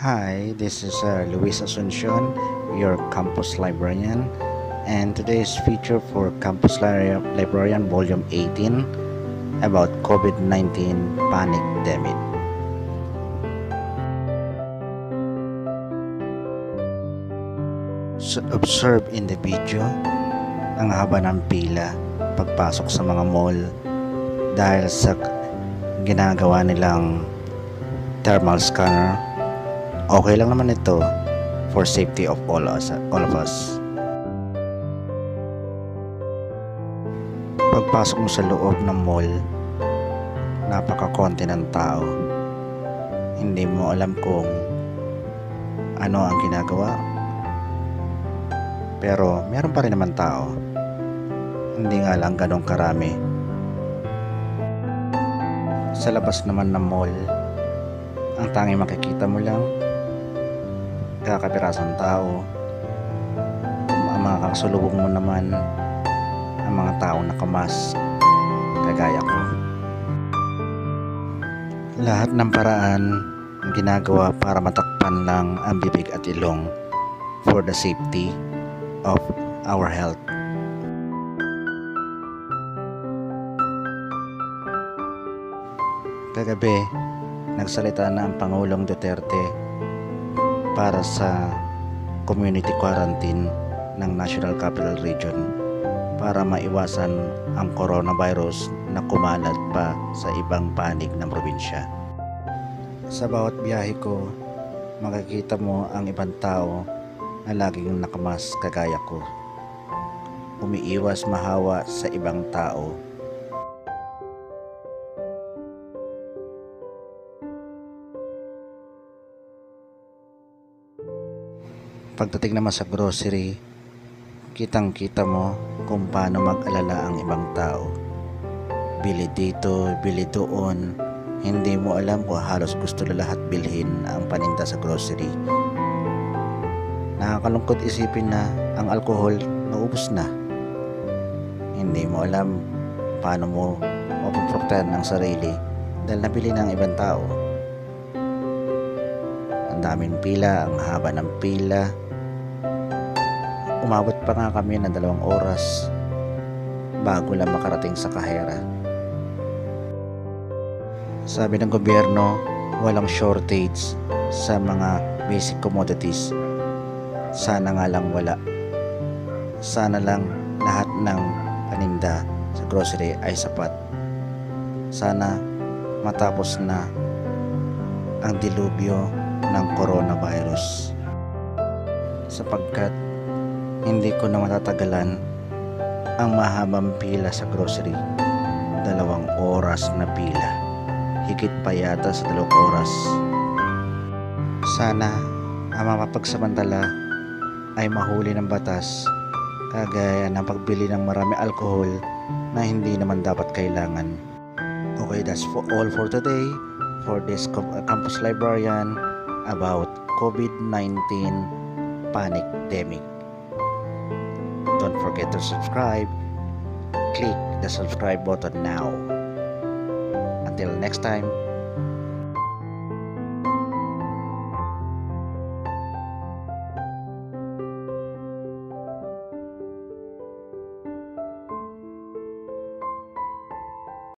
Hi, this is Luis Asuncion, your campus librarian, and today's feature for Campus Librarian Volume 18 about COVID-19 pandemic. So, observe in the video ang haba ng pila pagpasok sa mga mall dahil sa ginagawa nilang thermal scanner. Okay lang naman ito for safety of all of us. Pagpasok mo sa loob ng mall, napakakonti ng tao. Hindi mo alam kung ano ang ginagawa. Pero meron pa rin naman tao. Hindi nga lang ganong karami. Sa labas naman ng mall, ang tanging makikita mo lang kakapirasong tao. Ang mga kasulubong mo naman ang mga taong nakamask kagaya ko. Lahat ng paraan ang ginagawa para matakpan lang ang bibig at ilong for the safety of our health. Kagabi, nagsalita na ang Pangulong Duterte para sa community quarantine ng National Capital Region para maiwasan ang coronavirus na kumalat pa sa ibang panig ng probinsya. Sa bawat biyahe ko, makikita mo ang ibang tao na laging nakamas kagaya ko. Umiiwas mahawa sa ibang tao. Pagdating naman sa grocery, kitang-kita mo kung paano mag-alala ang ibang tao. Bili dito, bili doon. Hindi mo alam kung halos gusto na lahat bilhin ang paninda sa grocery. Nakakalungkot isipin na ang alcohol naubos na. Hindi mo alam paano mo mapuprotektahan ang sarili dahil nabili ng ibang tao. Ang daming pila, ang haba ng pila. Umabot pa nga kami ng 2 oras bago lang makarating sa kahera. Sabi ng gobyerno, walang shortage sa mga basic commodities. Sana nga lang wala. Sana lang lahat ng paninda sa grocery ay sapat. Sana matapos na ang dilubyo ng coronavirus. Sapagkat hindi ko na matatagalan ang mahabang pila sa grocery. 2 oras na pila. Higit pa yata sa 2 oras. Sana ang mapagsamantala ay mahuli ng batas kagaya ng pagbili ng marami alcohol na hindi naman dapat kailangan. Okay, that's all for today for this Campus Librarian about COVID-19 pandemic. Don't forget to subscribe. Click the subscribe button now. Until next time.